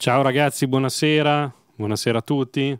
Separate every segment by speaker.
Speaker 1: Ciao ragazzi, buonasera, buonasera a tutti,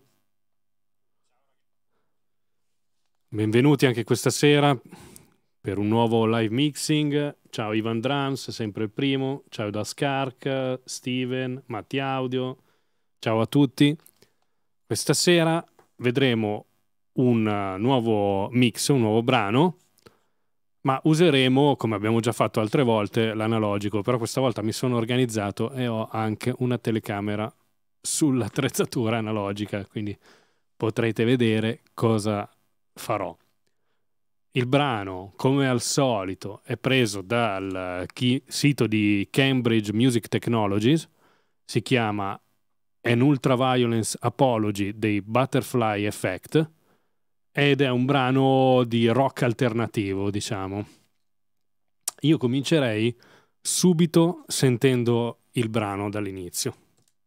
Speaker 1: benvenuti anche questa sera per un nuovo live mixing. Ciao Ivan Drums, sempre il primo, ciao da Skark, Steven, Matti Audio, ciao a tutti. Questa sera vedremo un nuovo mix, un nuovo brano, ma useremo, come abbiamo già fatto altre volte, l'analogico, però questa volta mi sono organizzato e ho anche una telecamera sull'attrezzatura analogica, quindi potrete vedere cosa farò. Il brano, come al solito, è preso dal sito di Cambridge Music Technologies, si chiama An Ultraviolence Apology dei Butterfly Effect ed è un brano di rock alternativo, diciamo. Io comincerei subito sentendo il brano dall'inizio.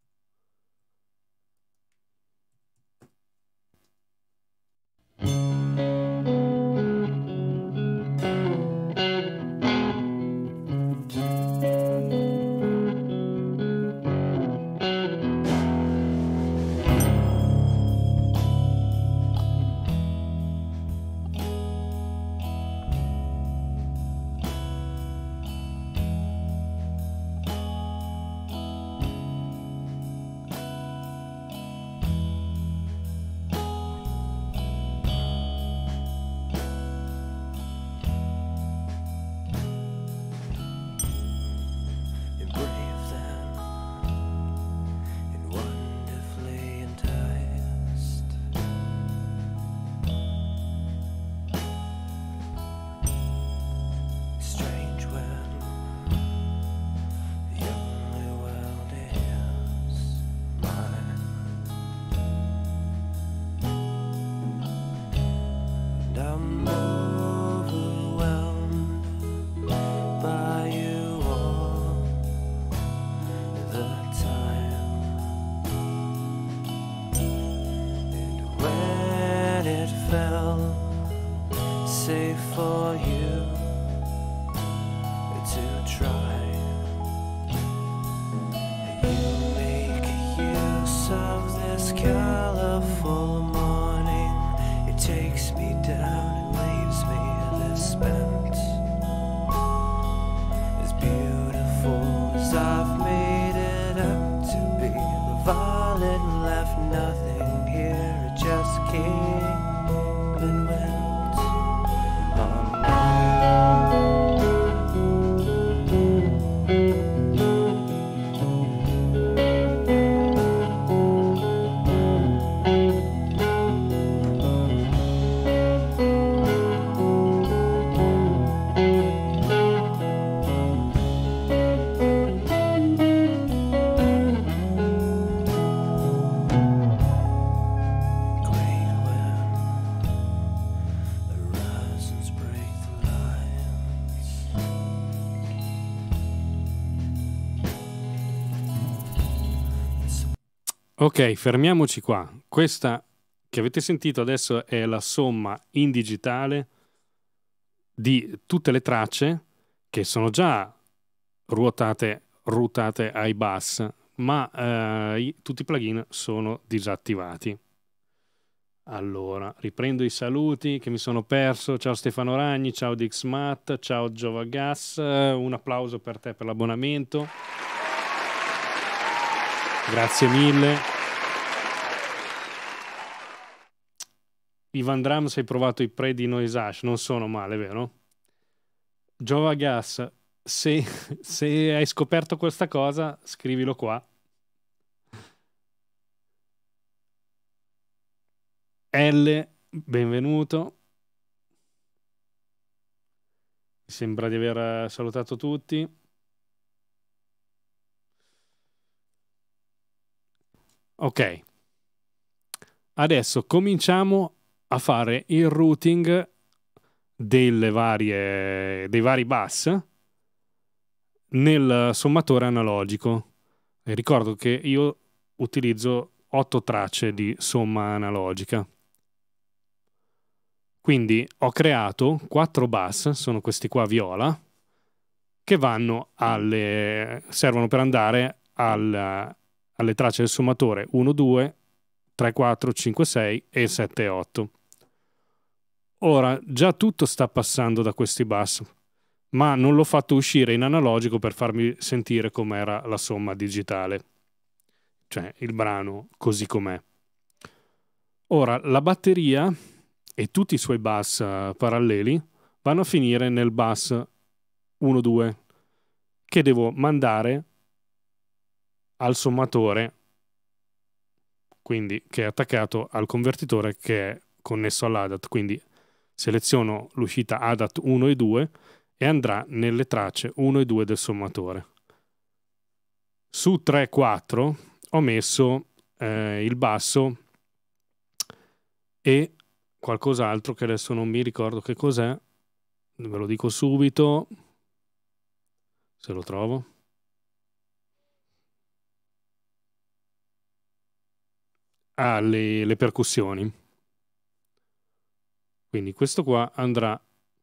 Speaker 1: Ok, fermiamoci qua. Questa che avete sentito adesso è la somma in digitale di tutte le tracce che sono già ruotate ai bus, ma tutti i plugin sono disattivati. Allora, riprendo i saluti che mi sono perso. Ciao Stefano Ragni, ciao Dixmat, ciao Giovagas, un applauso per te per l'abbonamento. Grazie mille. Ivan Drums, hai provato i pre di Noise Hash? Non sono male, vero? Giovagas, se hai scoperto questa cosa, scrivilo qua. L, benvenuto. Mi sembra di aver salutato tutti. Ok. Adesso cominciamo a fare il routing dei vari bus nel sommatore analogico. E ricordo che io utilizzo 8 tracce di somma analogica. Quindi ho creato 4 bus, sono questi qua viola, che servono per andare alle tracce del sommatore 1, 2, 3, 4, 5, 6 e 7, 8. Ora, già tutto sta passando da questi bus, ma non l'ho fatto uscire in analogico per farmi sentire com'era la somma digitale, cioè il brano così com'è. Ora, la batteria e tutti i suoi bus paralleli vanno a finire nel bus 1, 2, che devo mandare al sommatore, quindi che è attaccato al convertitore che è connesso all'ADAT, quindi seleziono l'uscita ADAT 1 e 2 e andrà nelle tracce 1 e 2 del sommatore. Su 3, 4 ho messo il basso e qualcos'altro che adesso non mi ricordo che cos'è, ve lo dico subito se lo trovo. Le percussioni. Quindi questo qua andrà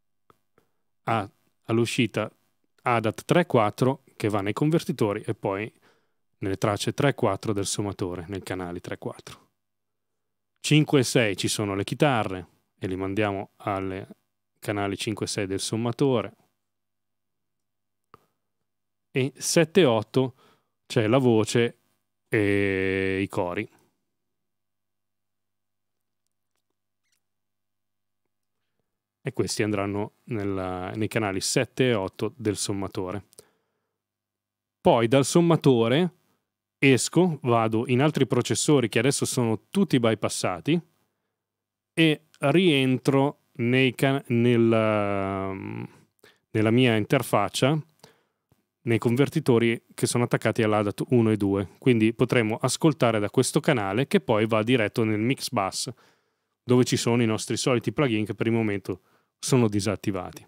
Speaker 1: all'uscita ADAT 3.4 che va nei convertitori e poi nelle tracce 3.4 del sommatore, nei canali 3.4. 5 e 6 ci sono le chitarre e li mandiamo alle canali 5 e 6 del sommatore. E 7 e 8 c'è la voce e i cori. E questi andranno nei canali 7 e 8 del sommatore. Poi dal sommatore esco, vado in altri processori che adesso sono tutti bypassati e rientro nella mia interfaccia nei convertitori che sono attaccati all'ADAT 1 e 2. Quindi potremo ascoltare da questo canale che poi va diretto nel mix bus dove ci sono i nostri soliti plugin che per il momento sono disattivati.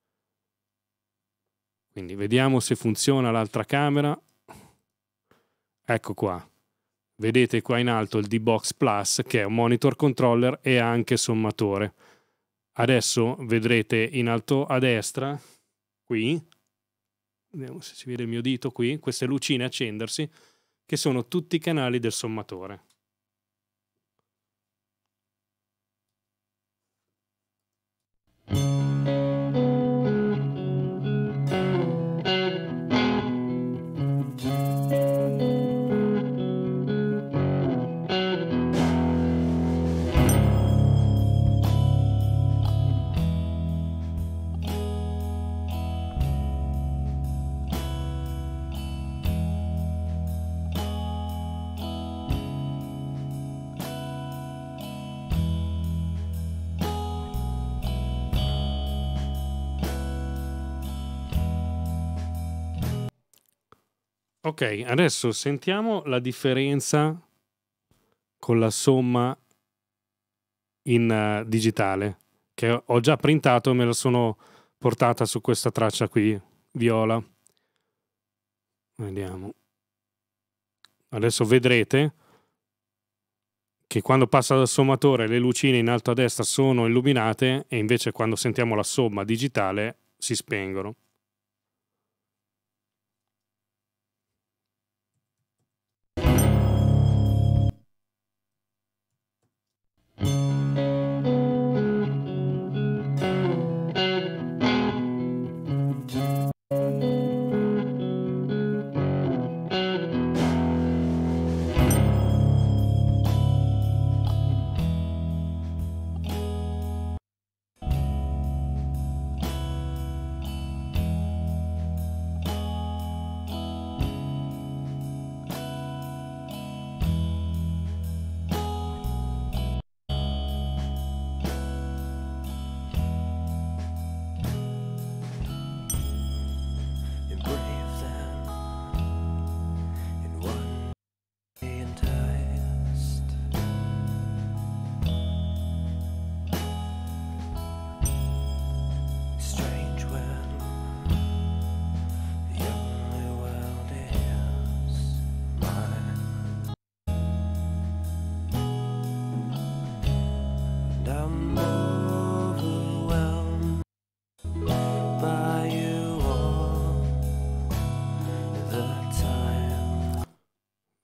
Speaker 1: Quindi vediamo se funziona l'altra camera. Ecco qua. Vedete qua in alto il D-Box Plus che è un monitor controller e anche sommatore. Adesso vedrete in alto a destra, qui, vediamo se si vede il mio dito qui, queste lucine accendersi che sono tutti i canali del sommatore. Ok, adesso sentiamo la differenza con la somma in digitale, che ho già printato e me la sono portata su questa traccia qui, viola. Vediamo. Adesso vedrete che quando passa dal sommatore le lucine in alto a destra sono illuminate e invece quando sentiamo la somma digitale si spengono.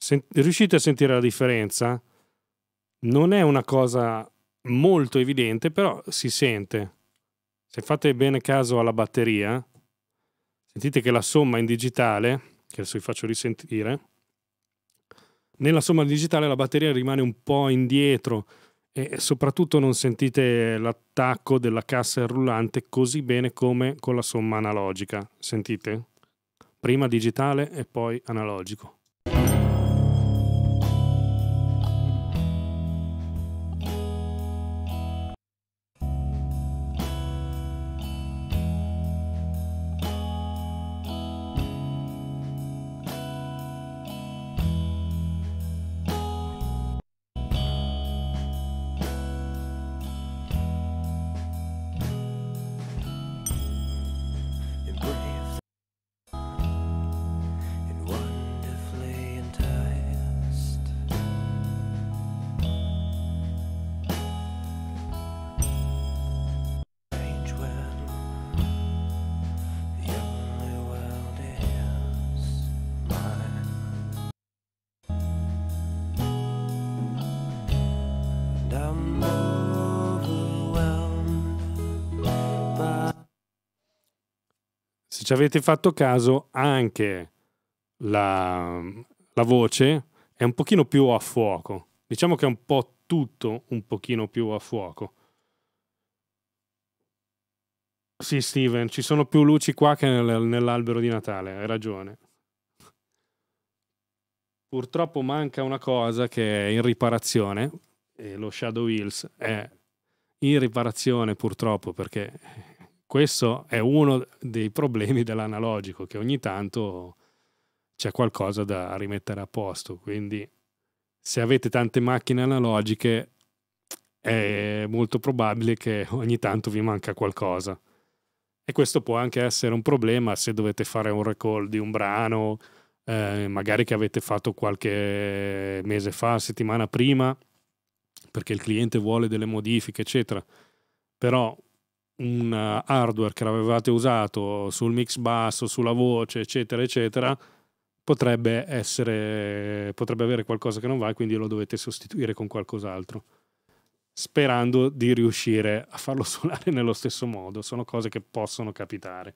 Speaker 1: Riuscite a sentire la differenza? Non è una cosa molto evidente, però si sente. Se fate bene caso alla batteria, sentite che la somma in digitale, che adesso vi faccio risentire, nella somma digitale la batteria rimane un po' indietro e soprattutto non sentite l'attacco della cassa rullante così bene come con la somma analogica. Sentite? Prima digitale e poi analogico. Se ci avete fatto caso, anche la voce è un pochino più a fuoco. Diciamo che è un po' tutto un pochino più a fuoco. Sì, Steven, ci sono più luci qua che nell'albero di Natale, hai ragione. Purtroppo manca una cosa che è in riparazione, e lo Shadow Hills è in riparazione purtroppo, perché questo è uno dei problemi dell'analogico, che ogni tanto c'è qualcosa da rimettere a posto. Quindi se avete tante macchine analogiche è molto probabile che ogni tanto vi manca qualcosa. E questo può anche essere un problema se dovete fare un recall di un brano, magari che avete fatto qualche mese fa, settimana prima, perché il cliente vuole delle modifiche, eccetera. Però un hardware che l'avevate usato sul mix basso, sulla voce, eccetera, eccetera, potrebbe avere qualcosa che non va e quindi lo dovete sostituire con qualcos'altro, sperando di riuscire a farlo suonare nello stesso modo. Sono cose che possono capitare.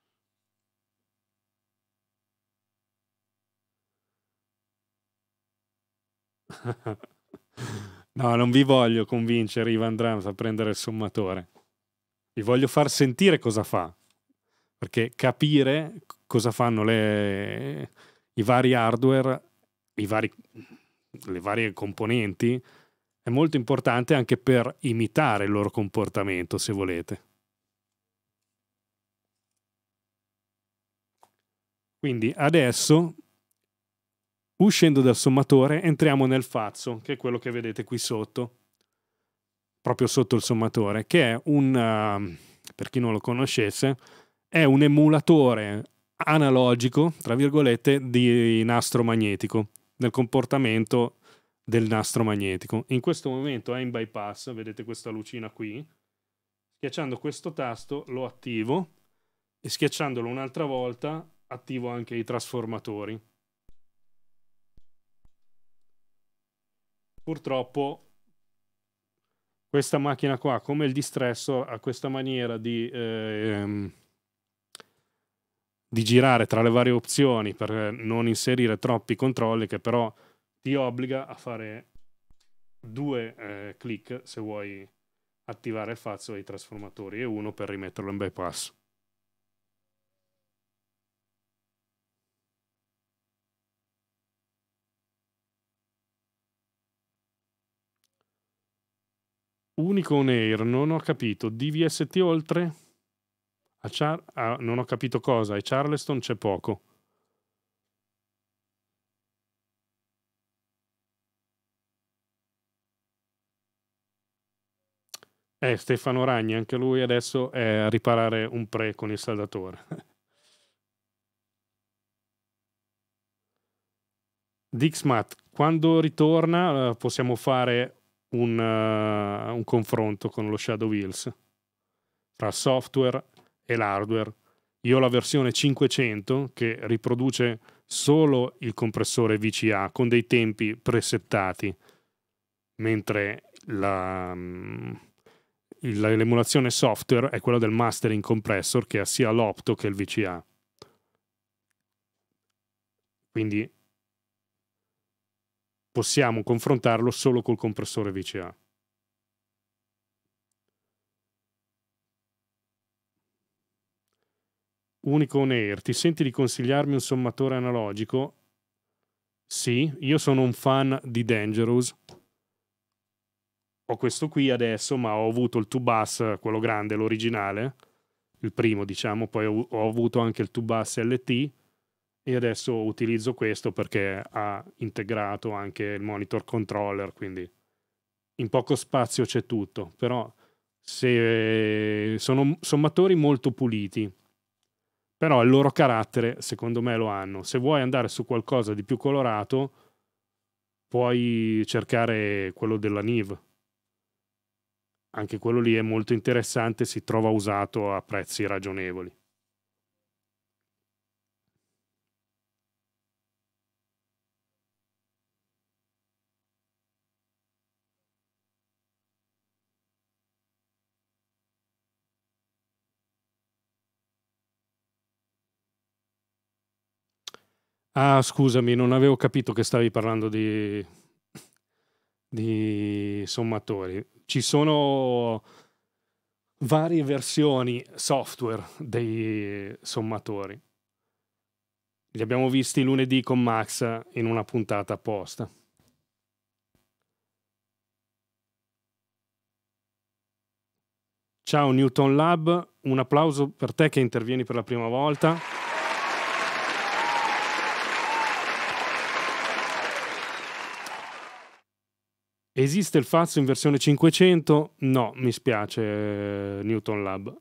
Speaker 1: No, non vi voglio convincere Ivan Drums a prendere il sommatore. Vi voglio far sentire cosa fa, perché capire cosa fanno i vari hardware, le varie componenti, è molto importante anche per imitare il loro comportamento, se volete. Quindi adesso, uscendo dal sommatore, entriamo nel fazzo, che è quello che vedete qui sotto, proprio sotto il sommatore, che è per chi non lo conoscesse, è un emulatore analogico, tra virgolette, di nastro magnetico, del comportamento del nastro magnetico. In questo momento è in bypass, vedete questa lucina qui. Schiacciando questo tasto lo attivo e schiacciandolo un'altra volta attivo anche i trasformatori. Purtroppo questa macchina qua, come il distresso, ha questa maniera di girare tra le varie opzioni per non inserire troppi controlli, che però ti obbliga a fare 2 clic se vuoi attivare il fazzo e i trasformatori e 1 per rimetterlo in bypass. Unico on air, non ho capito. DVST oltre? Non ho capito cosa. E Charleston c'è poco. Stefano Ragni, anche lui adesso è a riparare un pre con il saldatore. Dixmat, quando ritorna possiamo fare un confronto con lo Shadow Hills tra il software e l'hardware. Io ho la versione 500 che riproduce solo il compressore VCA con dei tempi presettati, mentre l'emulazione software è quella del mastering compressor che ha sia l'opto che il VCA. Quindi possiamo confrontarlo solo col compressore VCA. Unico on air, ti senti di consigliarmi un sommatore analogico? Sì, io sono un fan di Dangerous. Ho questo qui adesso, ma ho avuto il 2-bus, quello grande, l'originale, il primo diciamo, poi ho avuto anche il 2-bus LT e adesso utilizzo questo perché ha integrato anche il monitor controller, quindi in poco spazio c'è tutto, però sono sommatori molto puliti, però il loro carattere secondo me lo hanno. Se vuoi andare su qualcosa di più colorato puoi cercare quello della Nive. Anche quello lì è molto interessante, si trova usato a prezzi ragionevoli. Ah, scusami, non avevo capito che stavi parlando di sommatori. Ci sono varie versioni software dei sommatori. Li abbiamo visti lunedì con Max in una puntata apposta. Ciao Newton Lab, un applauso per te che intervieni per la prima volta. Esiste il Fazio in versione 500? No, mi spiace Newton Lab.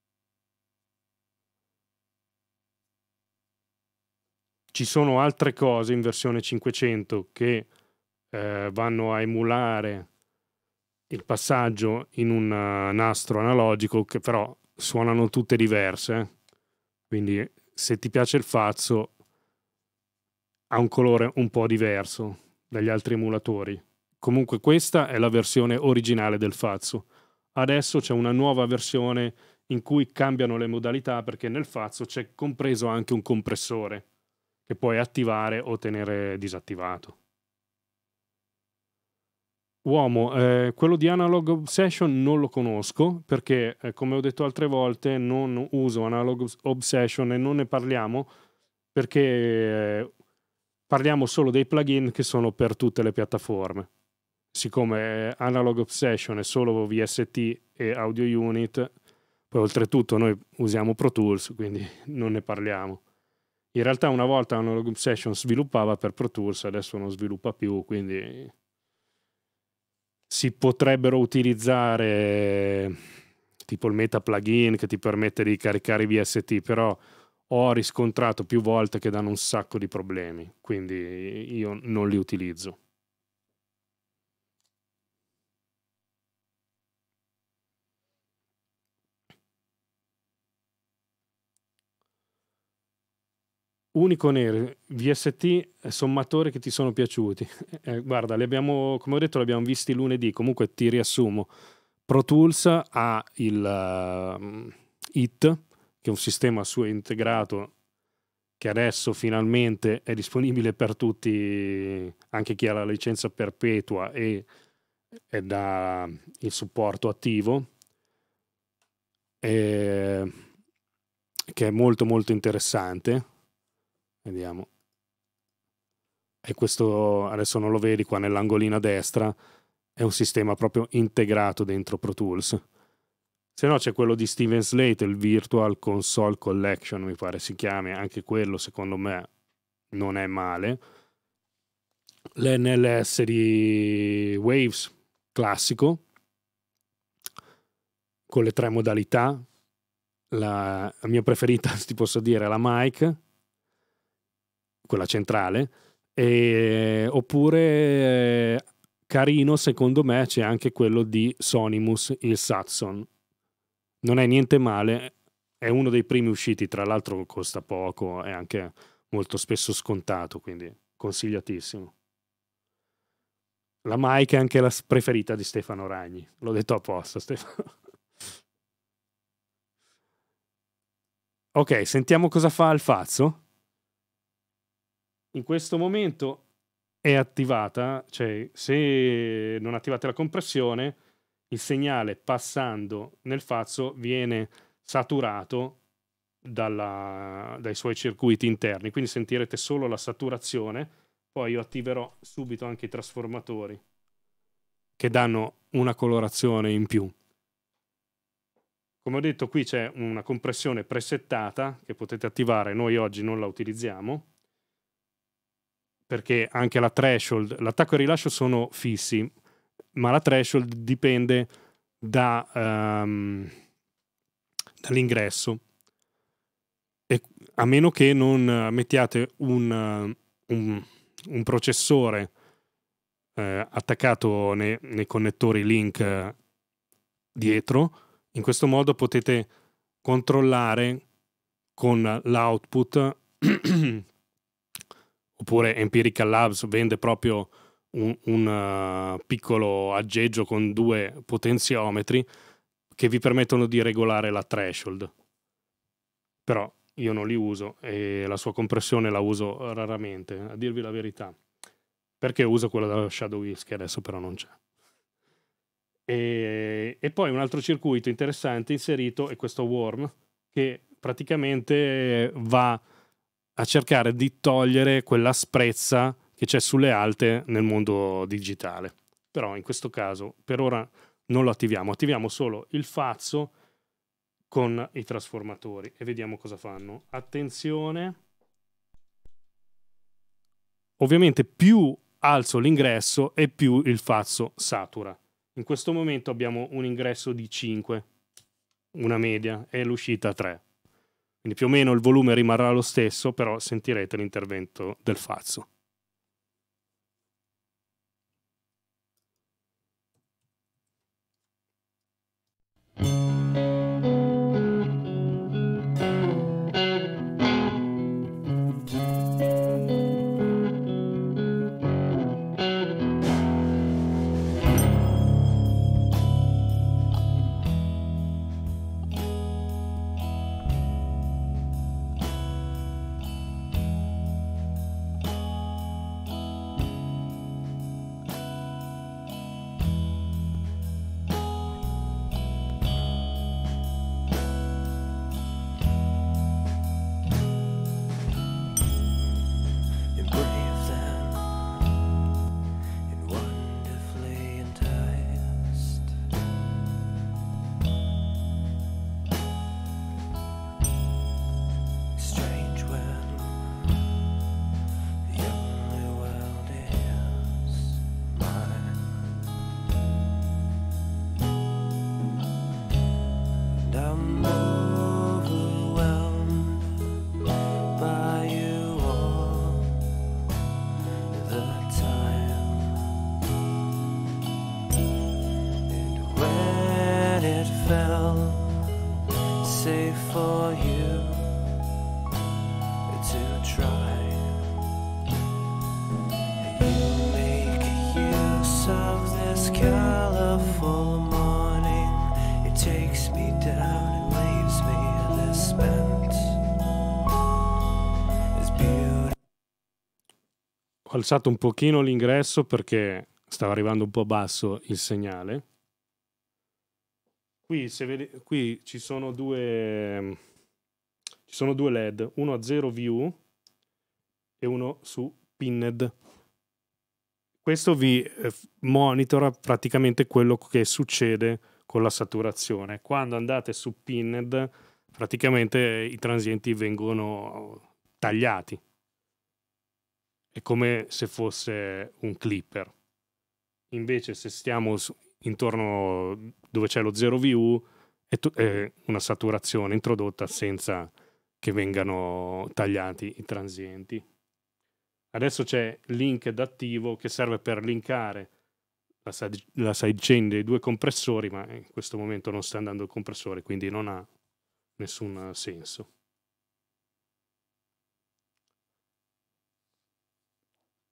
Speaker 1: Ci sono altre cose in versione 500 che vanno a emulare il passaggio in un nastro analogico che però suonano tutte diverse. Quindi se ti piace il Fazio ha un colore un po' diverso dagli altri emulatori. Comunque questa è la versione originale del Fazio. Adesso c'è una nuova versione in cui cambiano le modalità perché nel Fazio c'è compreso anche un compressore che puoi attivare o tenere disattivato. Uomo, quello di Analog Obsession non lo conosco perché, come ho detto altre volte, non uso Analog Obsession e non ne parliamo perché parliamo solo dei plugin che sono per tutte le piattaforme. Siccome Analog Obsession è solo VST e Audio Unit, poi oltretutto noi usiamo Pro Tools, quindi non ne parliamo. In realtà una volta Analog Obsession sviluppava per Pro Tools, adesso non sviluppa più, quindi si potrebbero utilizzare tipo il meta plugin che ti permette di caricare i VST, però ho riscontrato più volte che danno un sacco di problemi, quindi io non li utilizzo. Unico nero, VST, sommatori che ti sono piaciuti. Guarda, li abbiamo, come ho detto, li abbiamo visti lunedì. Comunque ti riassumo. Pro Tools ha il IT, che è un sistema suo integrato che adesso finalmente è disponibile per tutti, anche chi ha la licenza perpetua e ha il supporto attivo, che è molto molto interessante. Vediamo. E questo adesso non lo vedi qua nell'angolino a destra, è un sistema proprio integrato dentro Pro Tools. Se no c'è quello di Steven Slate, il Virtual Console Collection, mi pare si chiami, anche quello secondo me non è male. L'NLS di Waves classico, con le 3 modalità. La mia preferita, ti posso dire, è la mic, quella centrale, oppure carino secondo me c'è anche quello di Sonimus, il Satson. Non è niente male, è uno dei primi usciti, tra l'altro costa poco, è anche molto spesso scontato, quindi consigliatissimo. La mic è anche la preferita di Stefano Ragni, l'ho detto apposta, Stefano. Ok, sentiamo cosa fa il Fazzo. In questo momento è attivata, cioè se non attivate la compressione, il segnale passando nel Fazzo viene saturato dai suoi circuiti interni, quindi sentirete solo la saturazione. Poi io attiverò subito anche i trasformatori che danno una colorazione in più. Come ho detto, qui c'è una compressione presettata che potete attivare, noi oggi non la utilizziamo perché anche la threshold, l'attacco e il rilascio sono fissi, ma la threshold dipende dall'ingresso, e a meno che non mettiate un processore attaccato nei connettori link dietro. In questo modo potete controllare con l'output oppure Empirical Labs vende proprio un piccolo aggeggio con 2 potenziometri che vi permettono di regolare la threshold. Però io non li uso e la sua compressione la uso raramente, a dirvi la verità, perché uso quella della Shadowix che adesso però non c'è. E poi un altro circuito interessante inserito è questo worm, che praticamente va a cercare di togliere quell'asprezza che c'è sulle alte nel mondo digitale. Però in questo caso per ora non lo attiviamo solo il Fazzo con i trasformatori e vediamo cosa fanno. Attenzione, ovviamente più alzo l'ingresso e più il Fazzo satura. In questo momento abbiamo un ingresso di 5, una media, e l'uscita 3. Quindi più o meno il volume rimarrà lo stesso, però sentirete l'intervento del Fazzo. Ho alzato un pochino l'ingresso perché stava arrivando un po' basso il segnale. Qui, qui ci sono due LED, uno a 0 view e uno su pinned. Questo vi monitora praticamente quello che succede con la saturazione. Quando andate su pinned, praticamente i transienti vengono tagliati. È come se fosse un clipper. Invece se stiamo intorno dove c'è lo 0 VU è una saturazione introdotta senza che vengano tagliati i transienti. Adesso c'è link attivo che serve per linkare la sidechain dei 2 compressori, ma in questo momento non sta andando il compressore, quindi non ha nessun senso.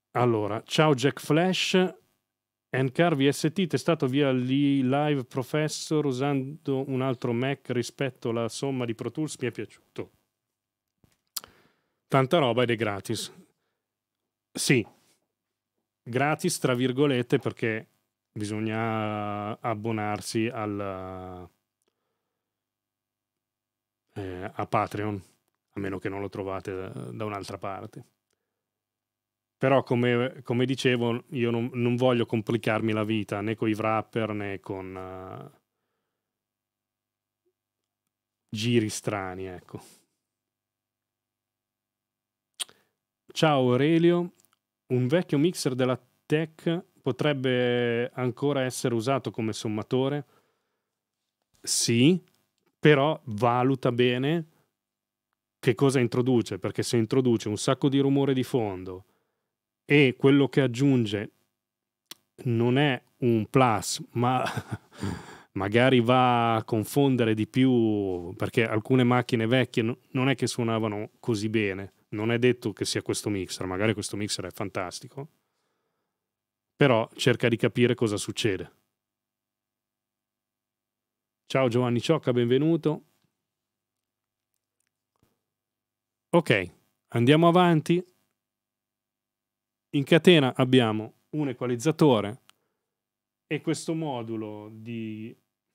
Speaker 1: Allora, ciao Jack Flash, NCAR VST testato via Live Professor usando un altro Mac rispetto alla somma di Pro Tools, mi è piaciuto. Tanta roba ed è gratis. Sì, gratis tra virgolette perché bisogna abbonarsi a Patreon, a meno che non lo trovate da un'altra parte. Però come dicevo, io non voglio complicarmi la vita né con i wrapper né con giri strani, ecco. Ciao Aurelio, un vecchio mixer della Tech potrebbe ancora essere usato come sommatore? Sì, però valuta bene che cosa introduce, perché se introduce un sacco di rumore di fondo e quello che aggiunge non è un plus, ma magari va a confondere di più, perché alcune macchine vecchie non è che suonavano così bene. Non è detto che sia questo mixer, magari questo mixer è fantastico, però cerca di capire cosa succede. Ciao Giovanni Ciocca, benvenuto. Ok, andiamo avanti. In catena abbiamo un equalizzatore e questo modulo di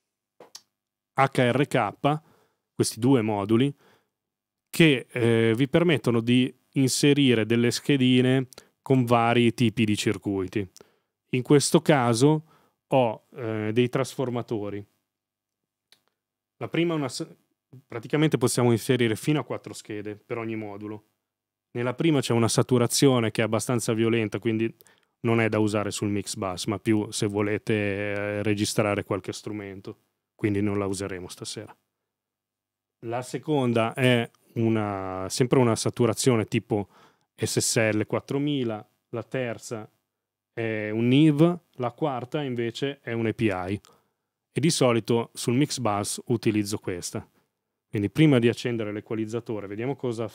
Speaker 1: HRK, questi due moduli, che vi permettono di inserire delle schedine con vari tipi di circuiti. In questo caso ho dei trasformatori. La prima è praticamente possiamo inserire fino a 4 schede per ogni modulo. Nella prima c'è una saturazione che è abbastanza violenta, quindi non è da usare sul mix bus, ma più se volete registrare qualche strumento, quindi non la useremo stasera. La seconda è sempre una saturazione tipo SSL 4000, la terza è un NIV, la quarta invece è un API e di solito sul mix bus utilizzo questa. Quindi prima di accendere l'equalizzatore vediamo cosa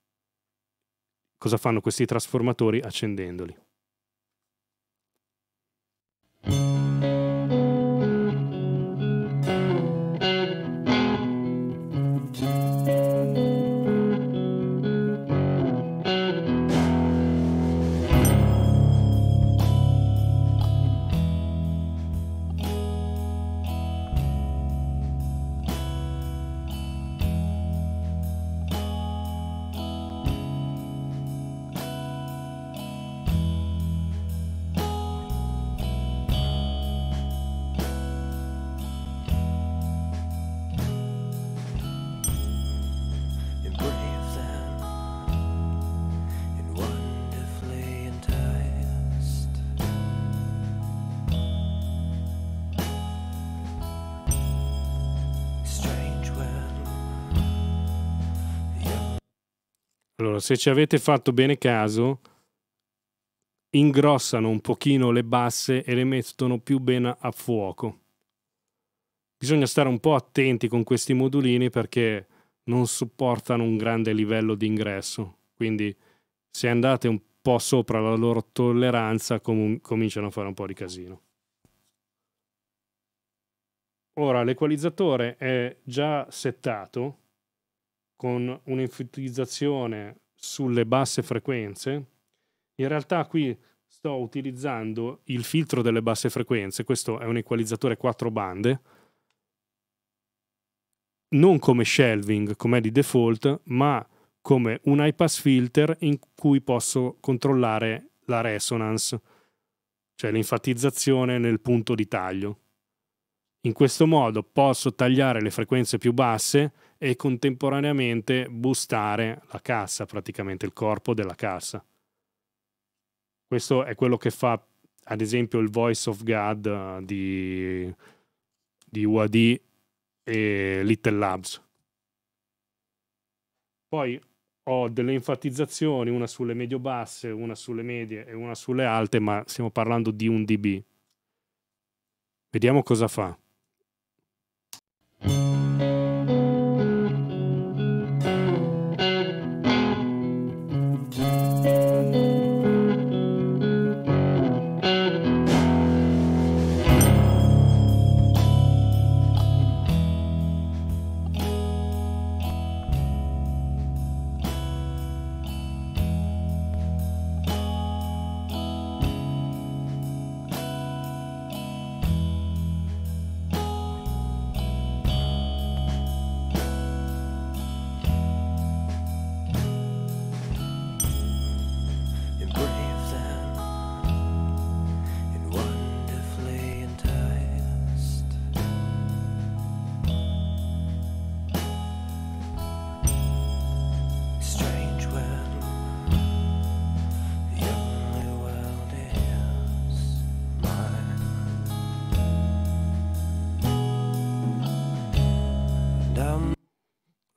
Speaker 1: fanno questi trasformatori accendendoli. Allora, se ci avete fatto bene caso, ingrossano un pochino le basse e le mettono più bene a fuoco. Bisogna stare un po' attenti con questi modulini perché non supportano un grande livello di ingresso, quindi se andate un po' sopra la loro tolleranza cominciano a fare un po' di casino. Ora l'equalizzatore è già settato con un'enfatizzazione sulle basse frequenze. In realtà qui sto utilizzando il filtro delle basse frequenze, questo è un equalizzatore 4 bande, non come shelving, come di default, ma come un high pass filter in cui posso controllare la resonance, cioè l'enfatizzazione nel punto di taglio. In questo modo posso tagliare le frequenze più basse e contemporaneamente boostare la cassa, praticamente il corpo della cassa. Questo è quello che fa ad esempio il Voice of God di UAD e Little Labs. Poi ho delle enfatizzazioni, una sulle medio-basse, una sulle medie e una sulle alte, ma stiamo parlando di 1 dB. Vediamo cosa fa.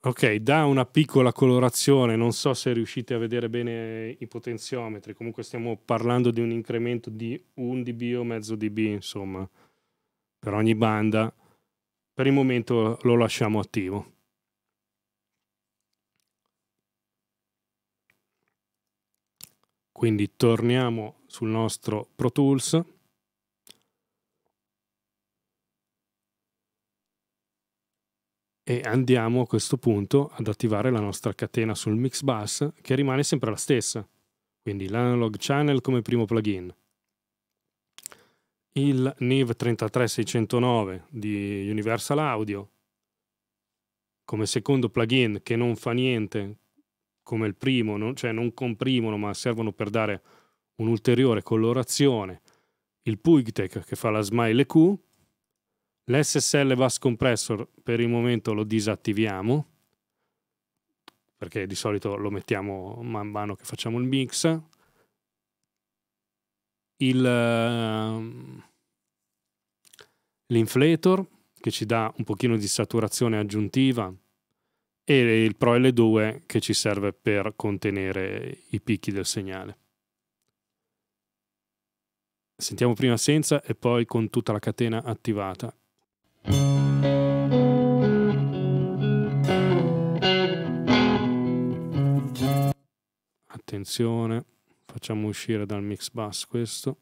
Speaker 1: Ok, dà una piccola colorazione, non so se riuscite a vedere bene i potenziometri, comunque stiamo parlando di un incremento di 1 dB o mezzo dB, insomma, per ogni banda. Per il momento lo lasciamo attivo. Quindi torniamo sul nostro Pro Tools. E andiamo a questo punto ad attivare la nostra catena sul mix bus, che rimane sempre la stessa. Quindi l'analog channel come primo plugin, il NIV 33609 di Universal Audio come secondo plugin che non fa niente come il primo, cioè non comprimono ma servono per dare un'ulteriore colorazione, il Puigtec che fa la Smile EQ, l'SSL Bus Compressor per il momento lo disattiviamo perché di solito lo mettiamo man mano che facciamo il mix, l'inflator che ci dà un pochino di saturazione aggiuntiva e il Pro L2 che ci serve per contenere i picchi del segnale. Sentiamo prima senza e poi con tutta la catena attivata. Attenzione, facciamo uscire dal mix bus questo.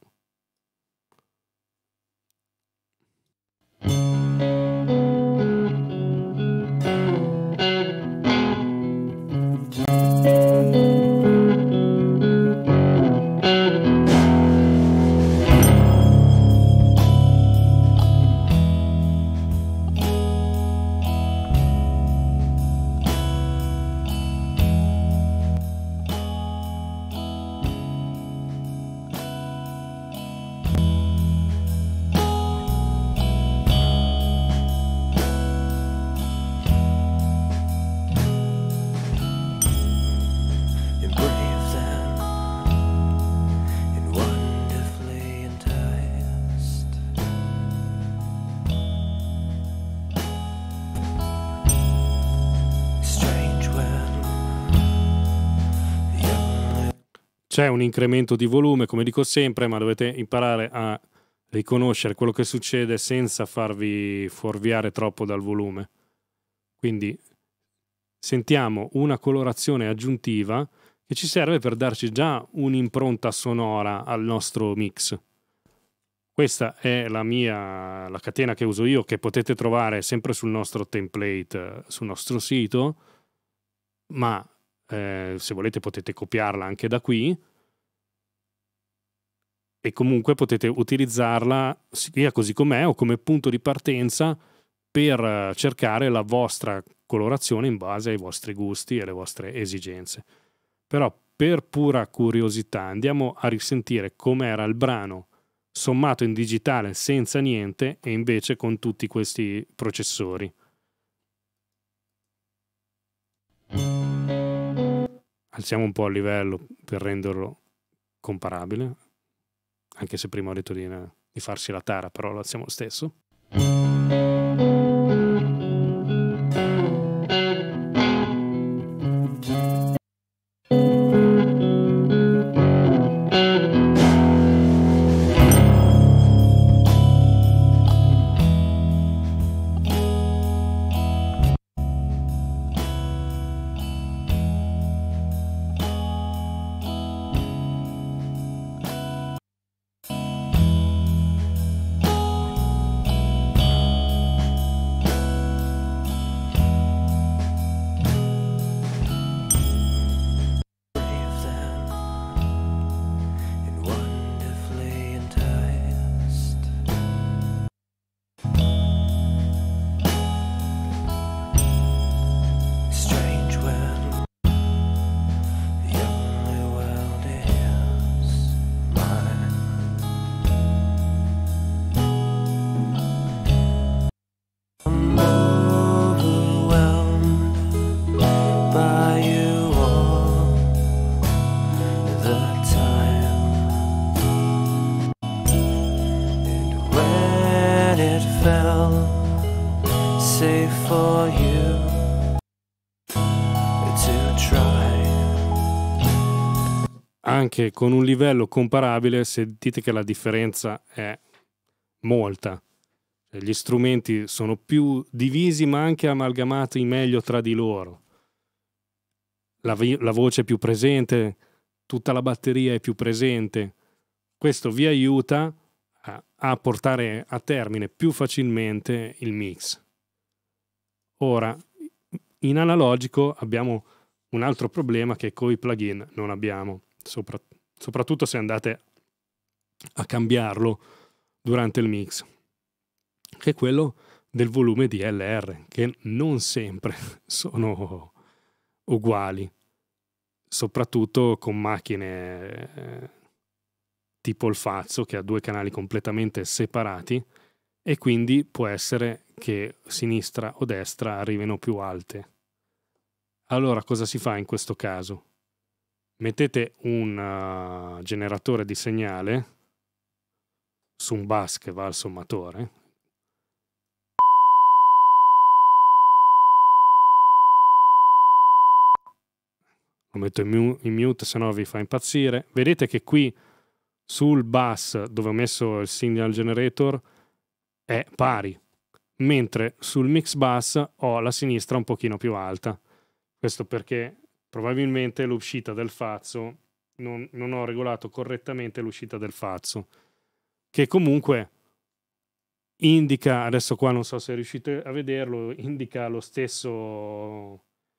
Speaker 1: C'è un incremento di volume, come dico sempre, ma dovete imparare a riconoscere quello che succede senza farvi fuorviare troppo dal volume. Quindi sentiamo una colorazione aggiuntiva che ci serve per darci già un'impronta sonora al nostro mix. Questa è la catena che uso io, che potete trovare sempre sul nostro template, sul nostro sito, ma se volete potete copiarla anche da qui e comunque potete utilizzarla sia così com'è o come punto di partenza per cercare la vostra colorazione in base ai vostri gusti e alle vostre esigenze. Però per pura curiosità andiamo a risentire com'era il brano sommato in digitale senza niente e invece con tutti questi processori. Alziamo un po' il livello per renderlo comparabile, anche se prima ho detto di farsi la tara, però lo alziamo lo stesso. anche con un livello comparabile sentite che la differenza è molta. Gli strumenti sono più divisi ma anche amalgamati meglio tra di loro. La voce è più presente, tutta la batteria è più presente. Questo vi aiuta a portare a termine più facilmente il mix. Ora, in analogico abbiamo un altro problema che con i plugin non abbiamo, soprattutto se andate a cambiarlo durante il mix, che è quello del volume DLR, che non sempre sono uguali, soprattutto con macchine tipo il Fazzo, che ha due canali completamente separati, e quindi può essere che sinistra o destra arrivino più alte. Allora cosa si fa in questo caso? Mettete un generatore di segnale su un bus che va al sommatore. Lo metto in mute, se no vi fa impazzire. Vedete che qui sul bus dove ho messo il signal generator è pari, mentre sul mix bus ho la sinistra un pochino più alta. Questo perché probabilmente l'uscita del fazzo non ho regolato correttamente l'uscita del fazzo, che comunque indica, adesso qua non so se riuscite a vederlo, indica lo stesso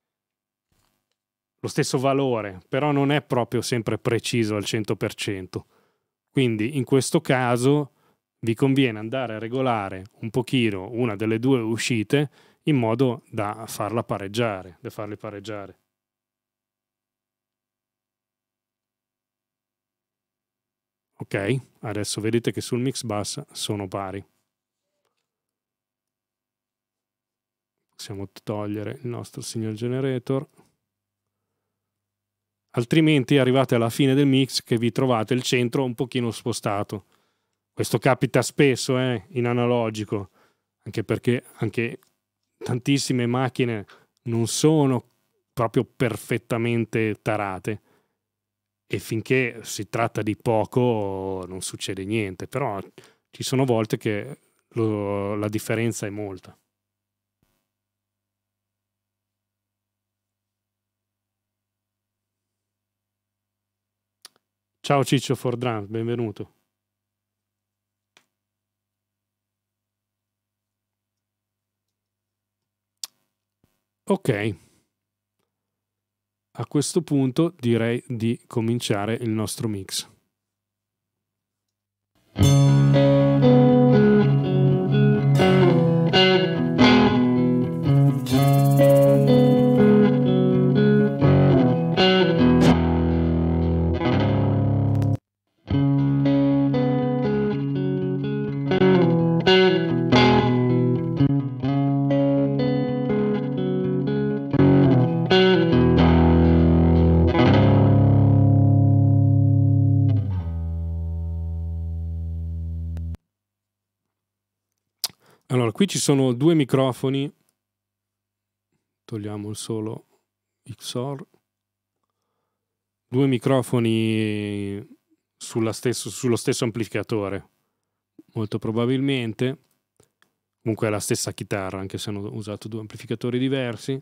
Speaker 1: valore, però non è proprio sempre preciso al 100%. Quindi in questo caso vi conviene andare a regolare un pochino una delle due uscite in modo da farle pareggiare. Ok, adesso vedete che sul mix bus sono pari. Possiamo togliere il nostro signal generator. Altrimenti arrivate alla fine del mix che vi trovate il centro un pochino spostato. Questo capita spesso in analogico, anche perché anche tantissime macchine non sono proprio perfettamente tarate e finché si tratta di poco non succede niente, però ci sono volte che la differenza è molta. Ciao Ciccio Fordran, benvenuto. Ok, a questo punto direi di cominciare il nostro mix. Allora, qui ci sono due microfoni, togliamo il solo XOR, due microfoni sullo stesso amplificatore, molto probabilmente, comunque è la stessa chitarra, anche se hanno usato due amplificatori diversi.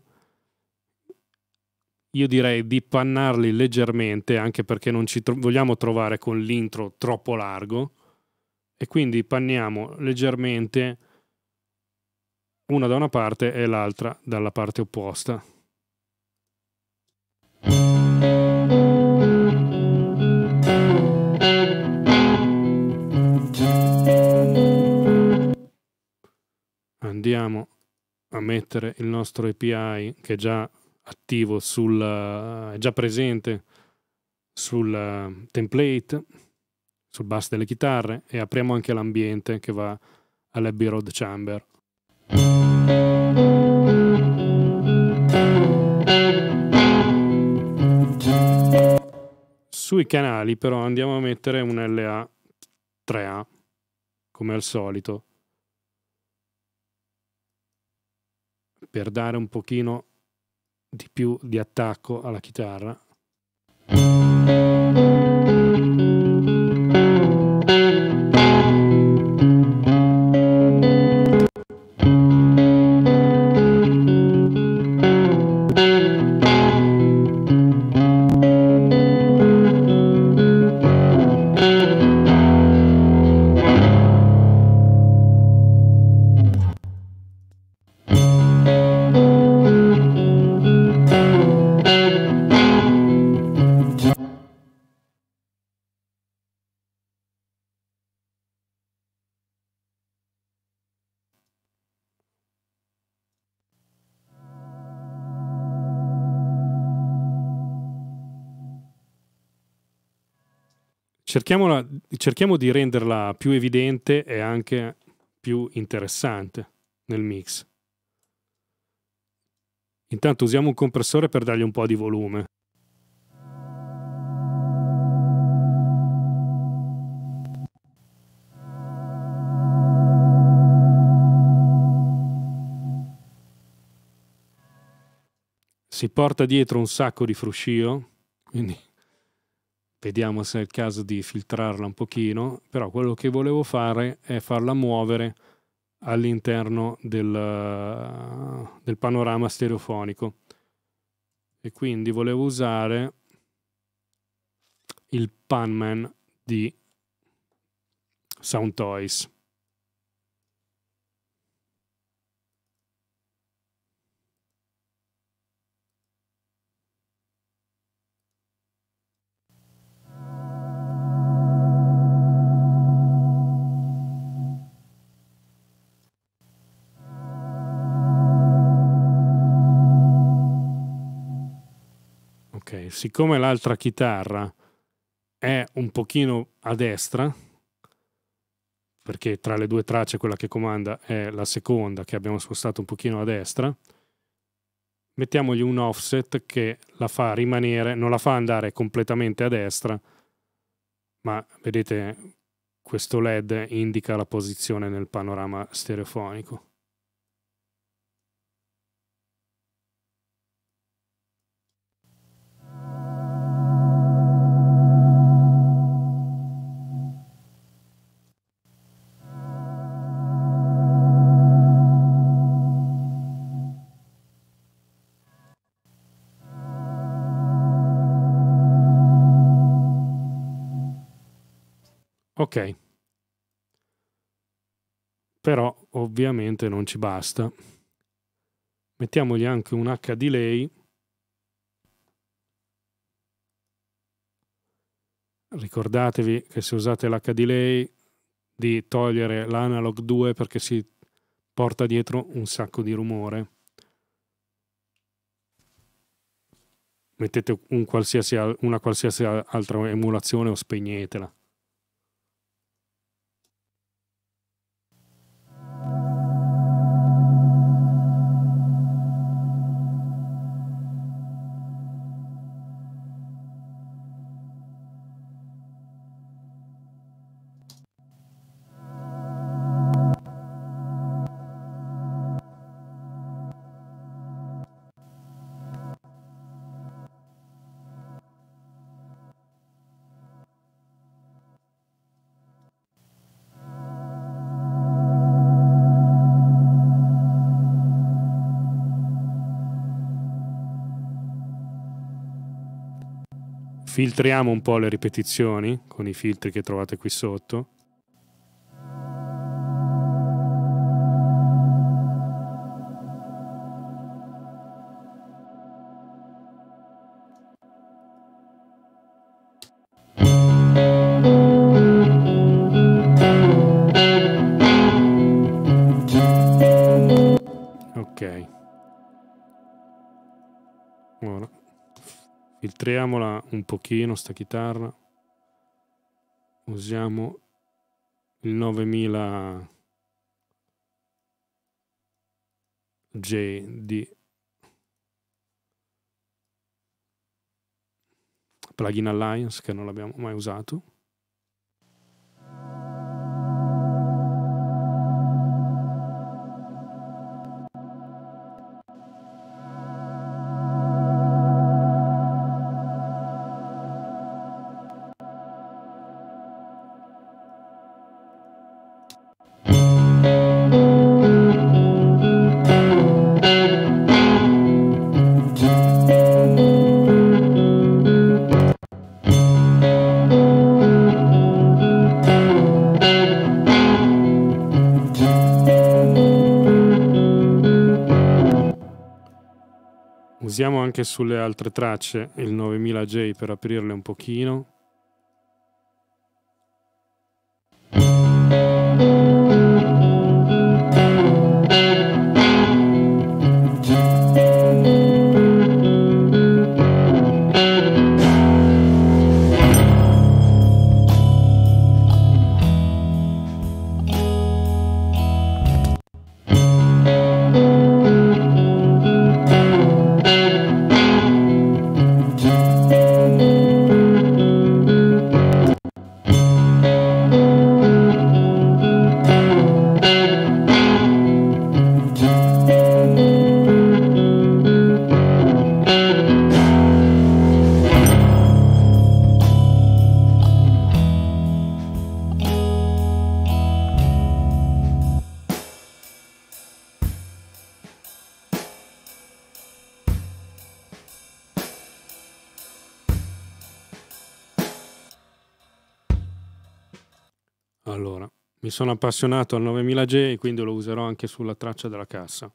Speaker 1: Io direi di pannarli leggermente, anche perché non ci vogliamo trovare con l'intro troppo largo, e quindi panniamo leggermente una da una parte e l'altra dalla parte opposta. Andiamo a mettere il nostro API che è già attivo è già presente sul template, sul bus delle chitarre, e apriamo anche l'ambiente che va all'Abbey Road Chamber. Sui canali però andiamo a mettere un LA 3A come al solito, per dare un pochino di più di attacco alla chitarra. cerchiamo di renderla più evidente e anche più interessante nel mix. Intanto usiamo un compressore per dargli un po' di volume. Si porta dietro un sacco di fruscio, quindi vediamo se è il caso di filtrarla un pochino, però quello che volevo fare è farla muovere all'interno del panorama stereofonico, e quindi volevo usare il Panman di Soundtoys. Ok, siccome l'altra chitarra è un pochino a destra, perché tra le due tracce quella che comanda è la seconda che abbiamo spostato un pochino a destra, mettiamogli un offset che la fa rimanere, non la fa andare completamente a destra, ma vedete questo LED indica la posizione nel panorama stereofonico. Ok, però ovviamente non ci basta. Mettiamogli anche un H delay. Ricordatevi che se usate l'H delay di togliere l'analog 2 perché si porta dietro un sacco di rumore. Mettete una qualsiasi altra emulazione o spegnetela. Filtriamo un po' le ripetizioni con i filtri che trovate qui sotto. Ok. Ora filtriamola un pochino sta chitarra. Usiamo il 9000 J di Plugin Alliance, che non l'abbiamo mai usato. Usiamo anche sulle altre tracce il 9000 J per aprirle un pochino. Allora, mi sono appassionato al 9000J, quindi lo userò anche sulla traccia della cassa.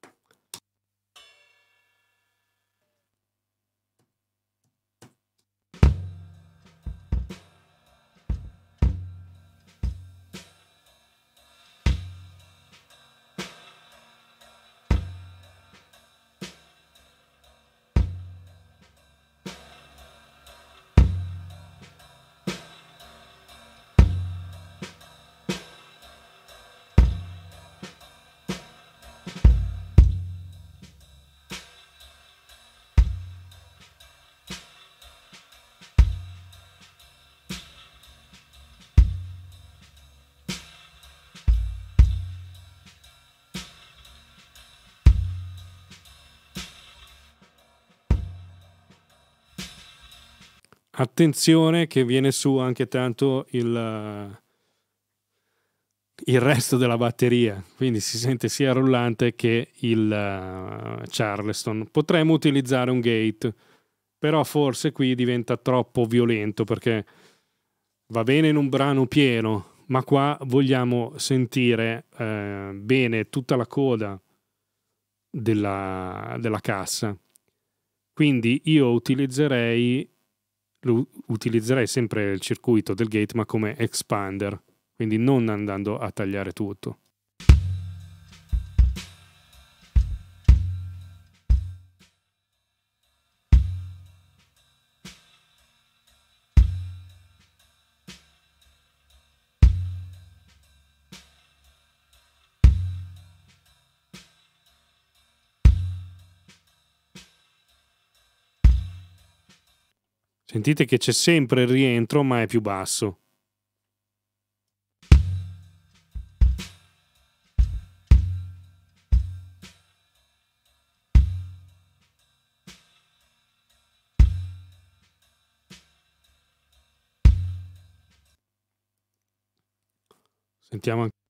Speaker 1: Attenzione che viene su anche tanto il resto della batteria, quindi si sente sia rullante che il Charleston. Potremmo utilizzare un gate, però forse qui diventa troppo violento perché va bene in un brano pieno, ma qua vogliamo sentire bene tutta la coda della cassa. Quindi io utilizzerei sempre il circuito del gate, ma come expander, quindi non andando a tagliare tutto. Sentite che c'è sempre il rientro, ma è più basso. Sentiamo anche.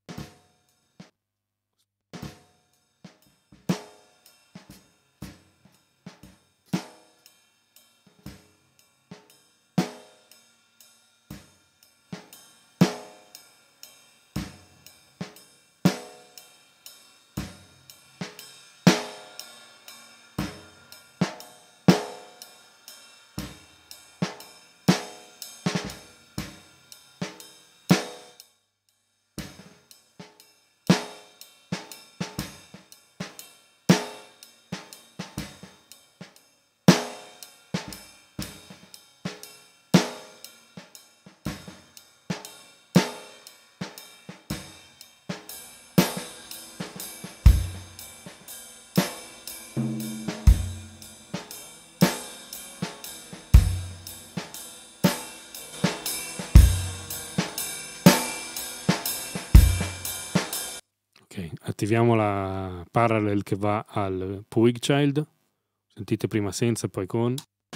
Speaker 1: Ok, attiviamo la parallel che va al Puig Child. Sentite prima senza, poi con.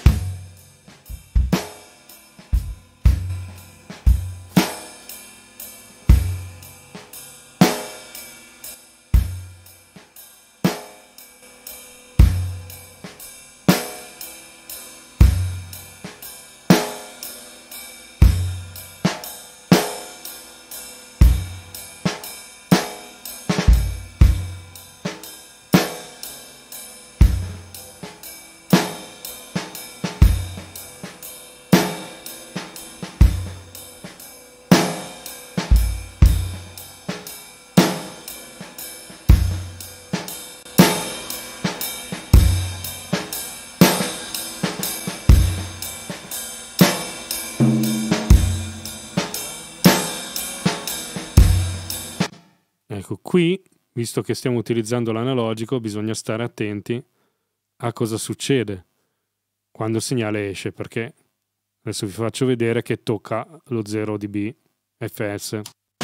Speaker 1: Ecco, qui, visto che stiamo utilizzando l'analogico, bisogna stare attenti a cosa succede quando il segnale esce, perché adesso vi faccio vedere che tocca lo 0 dB fs.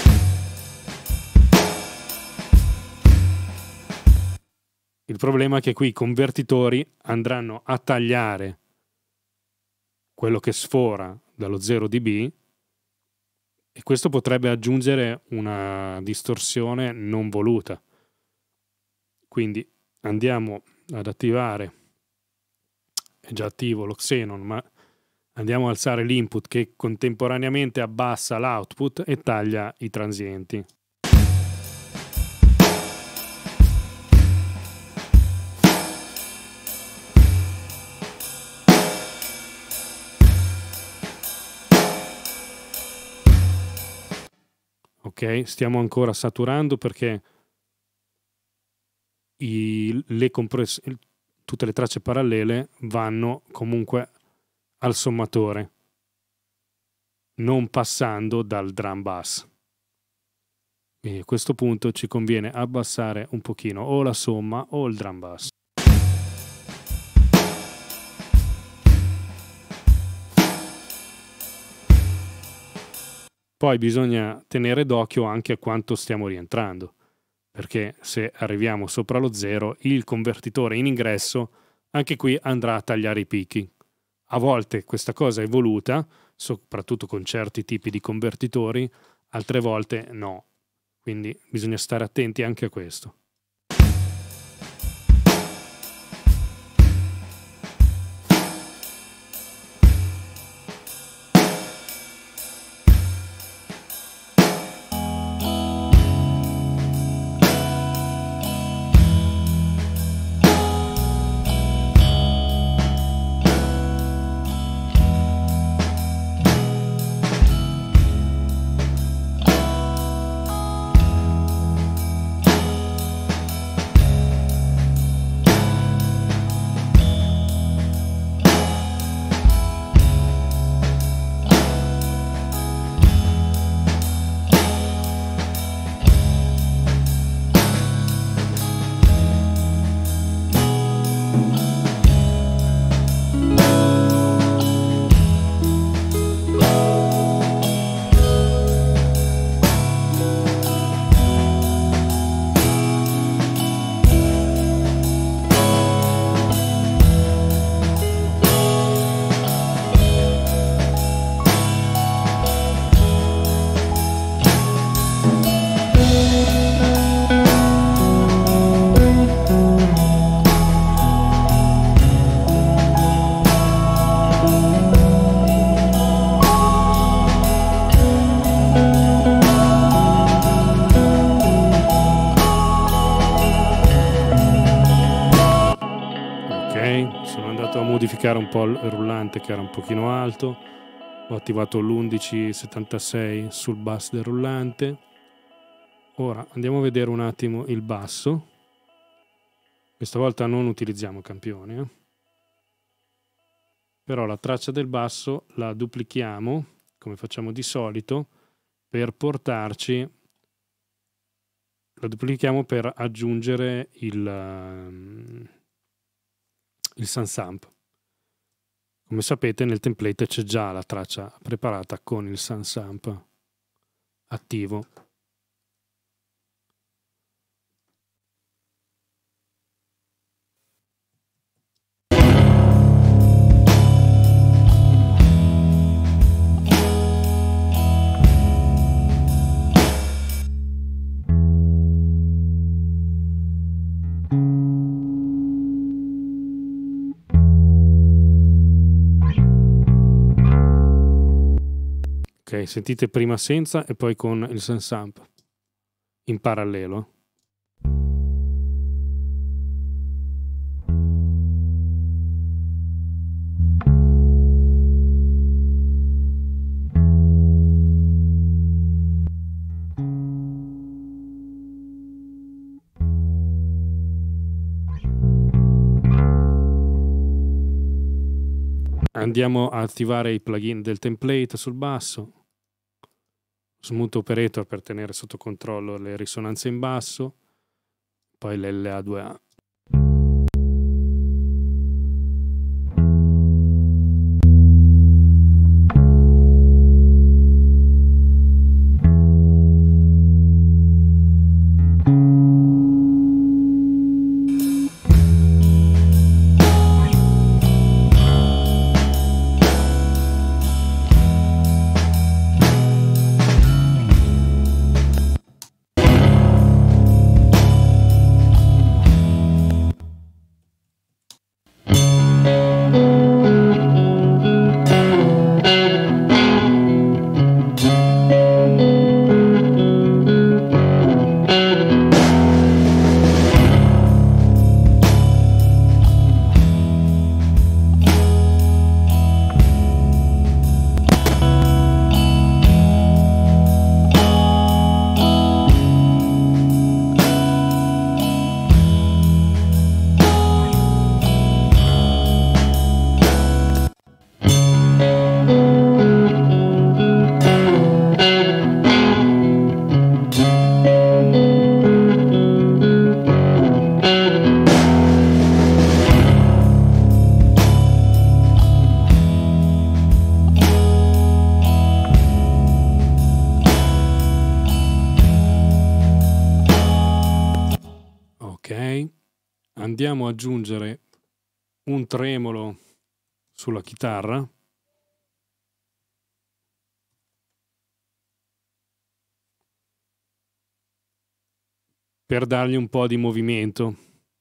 Speaker 1: Il problema è che qui i convertitori andranno a tagliare quello che sfora dallo 0 dB e questo potrebbe aggiungere una distorsione non voluta. Quindi andiamo ad attivare, è già attivo lo Xenon, ma Andiamo a alzare l'input che contemporaneamente abbassa l'output e taglia i transienti. Ok, stiamo ancora saturando perché tutte le tracce parallele vanno comunque al sommatore, non passando dal drum bus. Quindi a questo punto ci conviene abbassare un pochino o la somma o il drum bus. Poi bisogna tenere d'occhio anche a quanto stiamo rientrando, perché se arriviamo sopra lo 0, il convertitore in ingresso anche qui andrà a tagliare i picchi. A volte questa cosa è voluta, soprattutto con certi tipi di convertitori, altre volte no. Quindi bisogna stare attenti anche a questo. Modificare un po' il rullante che era un pochino alto, ho attivato l'1176 sul bus del rullante. Ora andiamo a vedere un attimo il basso, questa volta non utilizziamo campioni, però la traccia del basso la duplichiamo come facciamo di solito per portarci, la duplichiamo per aggiungere il Sunsamp. Come sapete nel template c'è già la traccia preparata con il Sunsamp attivo. Ok, sentite prima senza e poi con il Sunsamp in parallelo. Andiamo a attivare i plugin del template sul basso. Smooth Operator per tenere sotto controllo le risonanze in basso, poi l'LA2A. Ok, andiamo ad aggiungere un tremolo sulla chitarra. Per dargli un po' di movimento.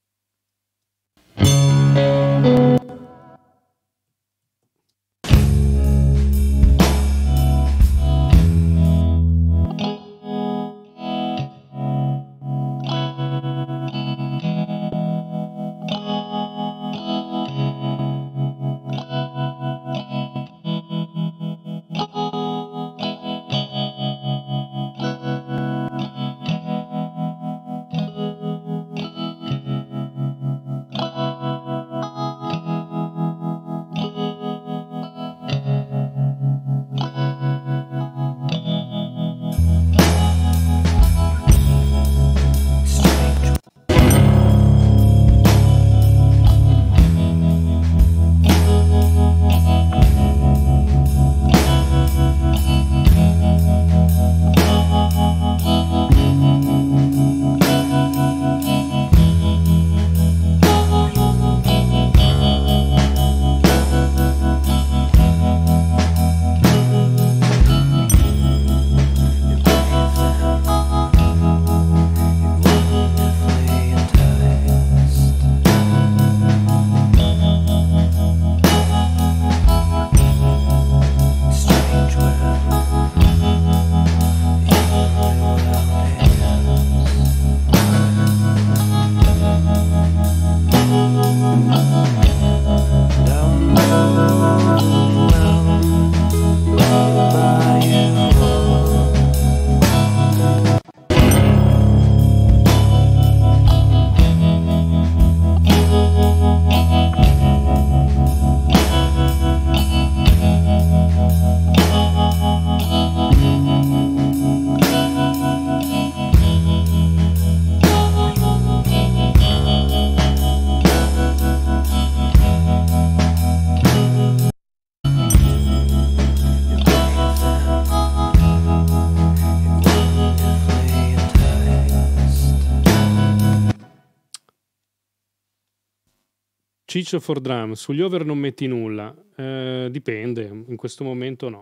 Speaker 1: Ciccio for Drum, sugli over non metti nulla. Dipende, in questo momento no.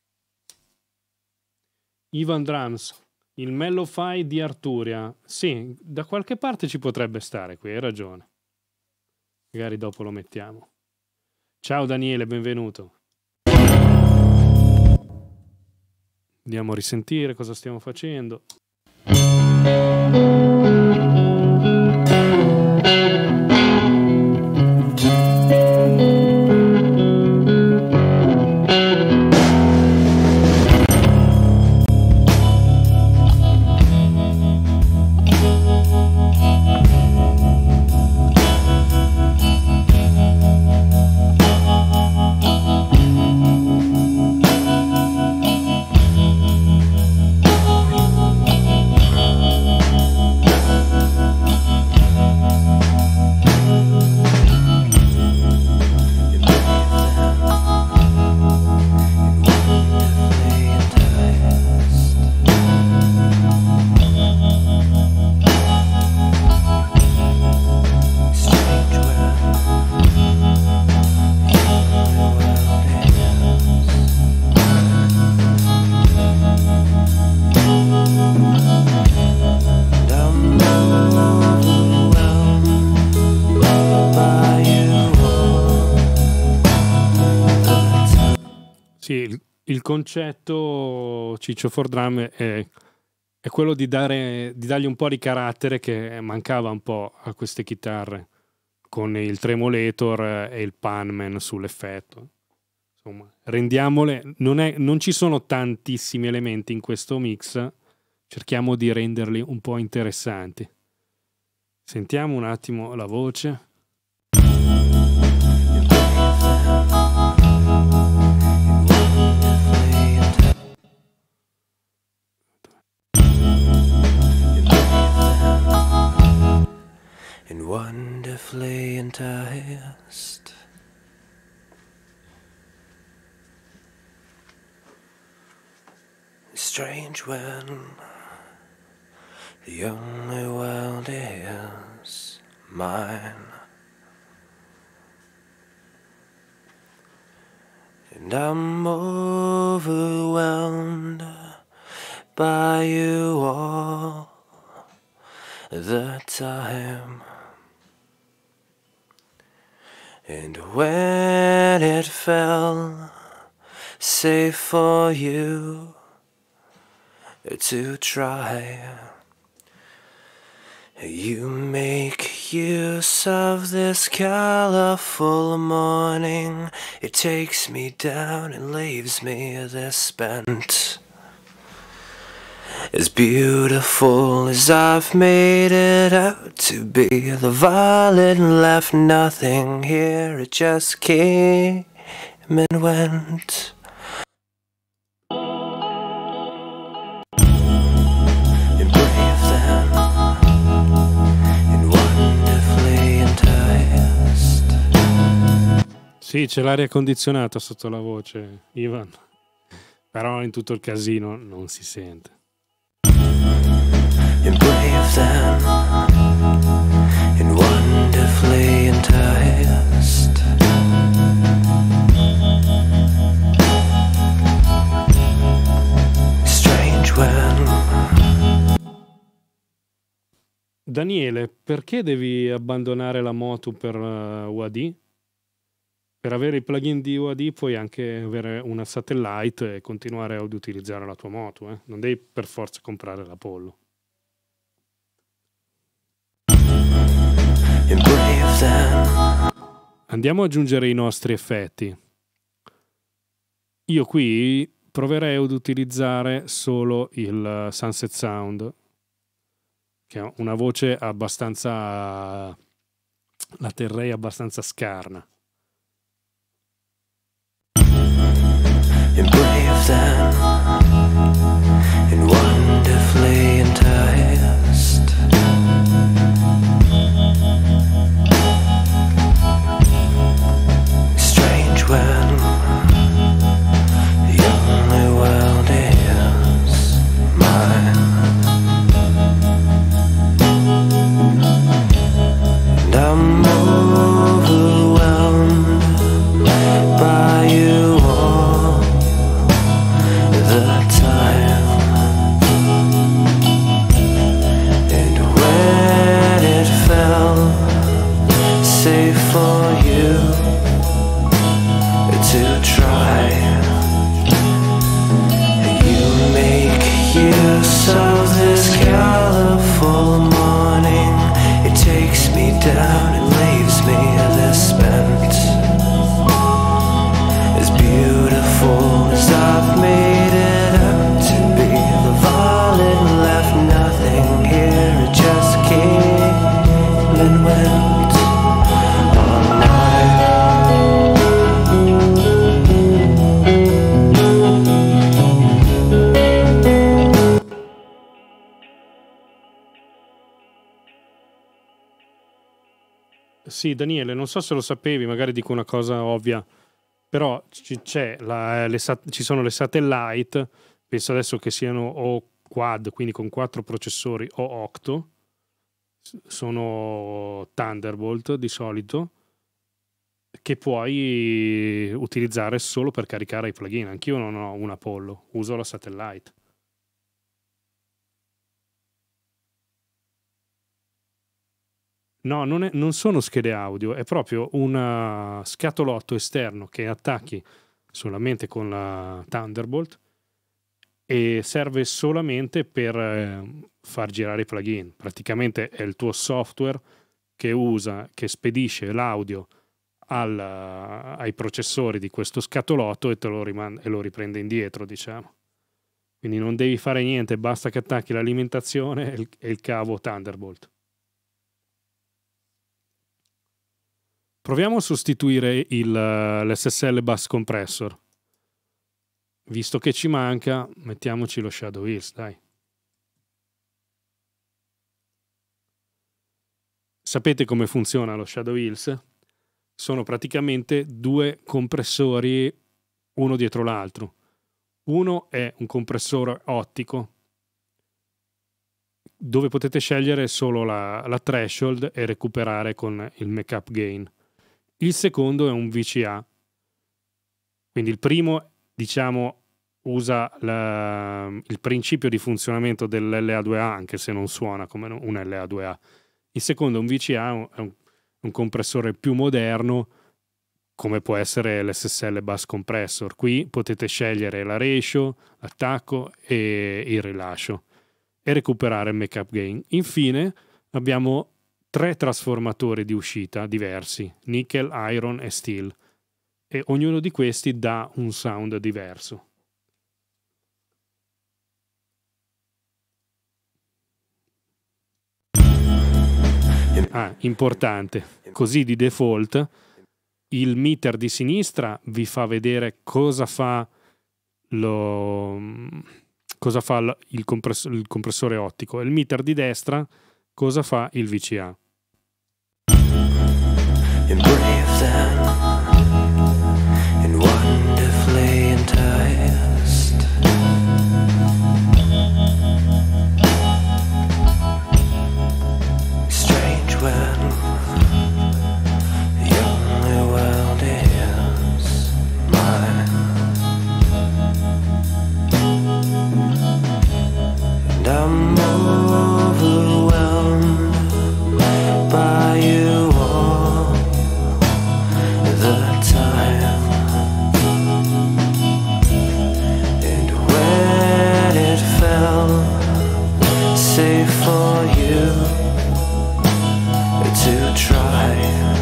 Speaker 1: Ivan Drums, il Mello-Fi di Arturia. Sì, da qualche parte ci potrebbe stare qui, hai ragione. Magari dopo lo mettiamo. Ciao Daniele, benvenuto. Andiamo a risentire cosa stiamo facendo. Sì, il concetto Ciccio for Drum è quello di dargli un po' di carattere che mancava un po' a queste chitarre, con il tremolator e il panman sull'effetto. Insomma, rendiamole, non ci sono tantissimi elementi in questo mix, cerchiamo di renderli un po' interessanti. Sentiamo un attimo la voce.
Speaker 2: And wonderfully enticed. Strange when The only world is mine. And I'm overwhelmed by you all the time. And when it fell safe for you to try, you make use of this colorful morning. It takes me down and leaves me this spent. As beautiful as I've made it out to be, the violet left nothing here. It just came and went. And brave then, and wonderfully enticed.
Speaker 1: Sì, c'è l'aria condizionata sotto la voce, Ivan. Però in tutto il casino non si sente.
Speaker 2: And brave then, and wonderfully enticed. Strange when.
Speaker 1: Daniele, perché devi abbandonare la moto per UAD? Per avere i plugin di UAD puoi anche avere una satellite e continuare ad utilizzare la tua moto, eh? Non devi per forza comprare l'Apollo.
Speaker 2: And brave then.
Speaker 1: Andiamo ad aggiungere i nostri effetti. Io qui proverei ad utilizzare solo il Sunset Sound, che è una voce abbastanza, la terrei abbastanza scarna.
Speaker 2: And brave then, and wonderfully enticed. Strange when the only world is mine. And I'm overwhelmed by you all the time. And when it fell safe for you to try, you make use of this colorful morning. It takes me down and leaves me this spent. As beautiful as I've made it out to be, the violet left nothing here. It just came and went all night.
Speaker 1: Sì, Daniele, non so se lo sapevi, magari dico una cosa ovvia, però ci sono le satellite, penso adesso che siano o quad, quindi con 4 processori, o octo, sono Thunderbolt di solito, che puoi utilizzare solo per caricare i plugin. Anch'io non ho un Apollo, uso la satellite. No, non sono schede audio, è proprio un scatolotto esterno che attacchi solamente con la Thunderbolt e serve solamente per far girare i plugin. Praticamente è il tuo software che spedisce l'audio ai processori di questo scatolotto e e lo riprende indietro, diciamo. Quindi non devi fare niente, basta che attacchi l'alimentazione e il cavo Thunderbolt. Proviamo a sostituire l'SSL Bus Compressor. Visto che ci manca, mettiamoci lo Shadow Hills, dai. Sapete come funziona lo Shadow Hills? Sono praticamente 2 compressori uno dietro l'altro. Uno è un compressore ottico dove potete scegliere solo la threshold e recuperare con il make-up gain. Il secondo è un VCA, quindi il primo, diciamo, usa il principio di funzionamento dell'LA2A, anche se non suona come un LA2A. Il secondo è un VCA, è un compressore più moderno, come può essere l'SSL Bus Compressor. Qui potete scegliere la ratio, l'attacco e il rilascio e recuperare il make-up gain. Infine abbiamo 3 trasformatori di uscita diversi, nickel, iron e steel, e ognuno di questi dà un sound diverso. Importante, così di default il meter di sinistra vi fa vedere cosa fa il compressore ottico, e il meter di destra cosa fa il VCA.
Speaker 2: I'm overwhelmed by you all the time, and when it felt safe for you to try,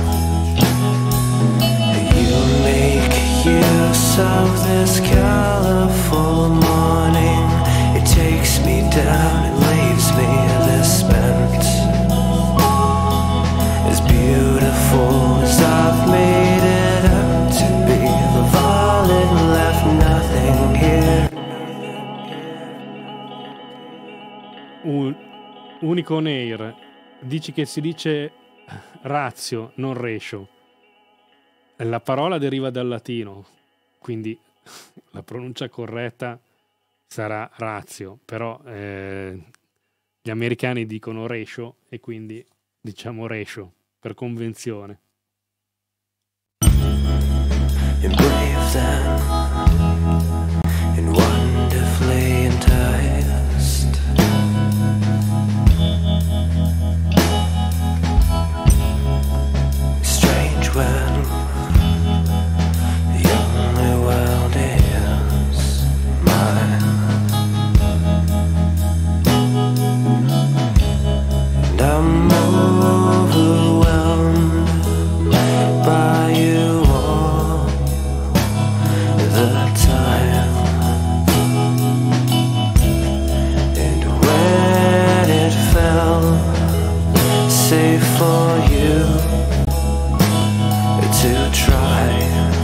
Speaker 2: you make use of this colorful morning. It takes me down and leaves me this spent, as beautiful as I've made it out to be. The violet left nothing here.
Speaker 1: Unico on air, dici che si dice ratio, non ratio. La parola deriva dal latino, quindi la pronuncia corretta sarà ratio, però gli americani dicono ratio e quindi diciamo ratio per convenzione.
Speaker 2: And brave then, and wonderfully enticed, strange when the only world is mine. I'm overwhelmed by you all the time, and when it felt safe for you to try,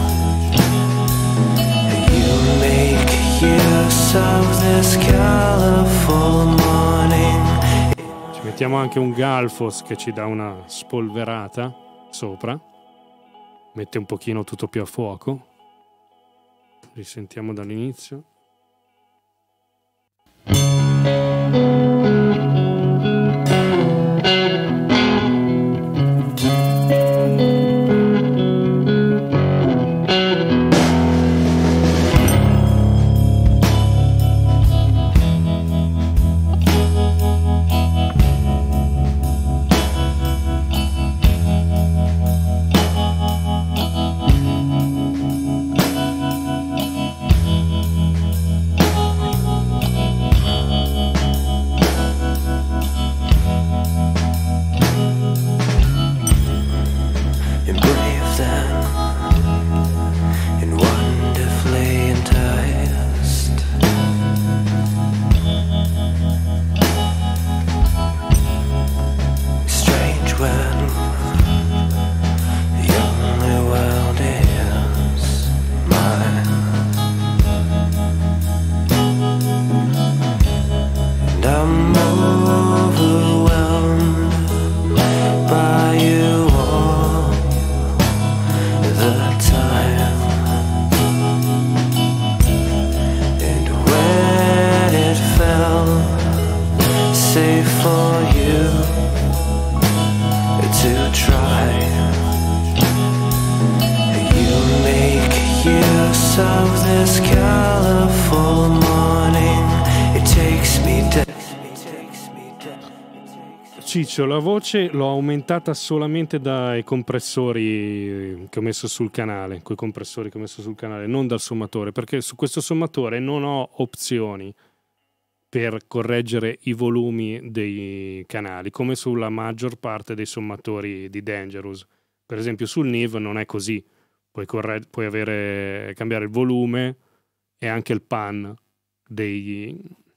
Speaker 2: you make use of this colorful morning.
Speaker 1: Mettiamo anche un Galfos che ci dà una spolverata sopra, mette un pochino tutto più a fuoco. Risentiamo dall'inizio.
Speaker 2: Safe for you to try. You make use of this colorful morning. It takes me down.
Speaker 1: Ciccio, la voce l'ho aumentata solamente dai compressori che ho messo sul canale, coi compressori che ho messo sul canale, non dal sommatore, perché su questo sommatore non ho opzioni per correggere i volumi dei canali, come sulla maggior parte dei sommatori di Dangerous. Per esempio sul NIV non è così, puoi cambiare il volume e anche il pan dei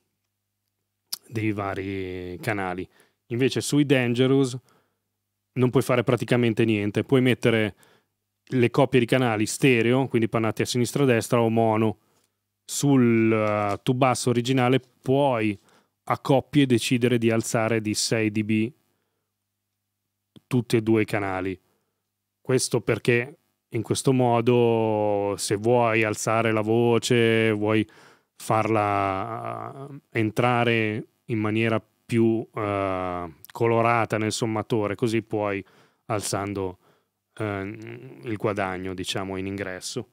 Speaker 1: vari canali. Invece sui Dangerous non puoi fare praticamente niente, puoi mettere le coppie di canali stereo, quindi pannati a sinistra e a destra, o mono. Sul tubasso originale puoi a coppie decidere di alzare di 6 dB tutti e due i canali. Questo perché in questo modo, se vuoi alzare la voce, vuoi farla entrare in maniera più colorata nel sommatore, così puoi alzando il guadagno, diciamo, in ingresso.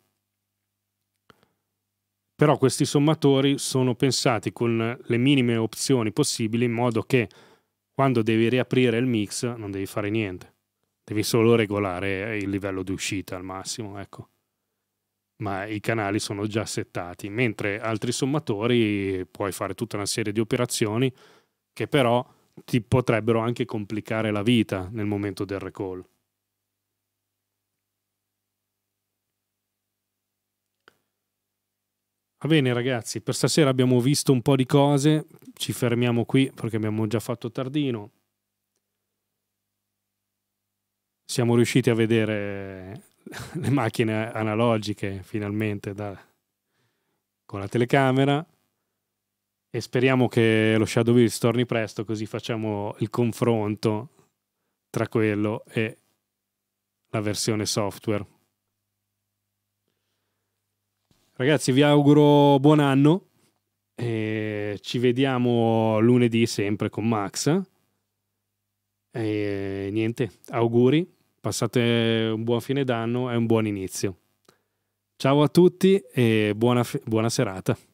Speaker 1: Però questi sommatori sono pensati con le minime opzioni possibili, in modo che quando devi riaprire il mix non devi fare niente, devi solo regolare il livello di uscita al massimo, ecco. Ma i canali sono già settati, mentre altri sommatori puoi fare tutta una serie di operazioni che però ti potrebbero anche complicare la vita nel momento del recall. Va bene ragazzi, per stasera abbiamo visto un po' di cose, ci fermiamo qui perché abbiamo già fatto tardino. Siamo riusciti a vedere le macchine analogiche finalmente con la telecamera e speriamo che lo Shadowverse torni presto, così facciamo il confronto tra quello e la versione software. Ragazzi, vi auguro buon anno e ci vediamo lunedì sempre con Max e niente, auguri, passate un buon fine d'anno e un buon inizio. Ciao a tutti e buona serata.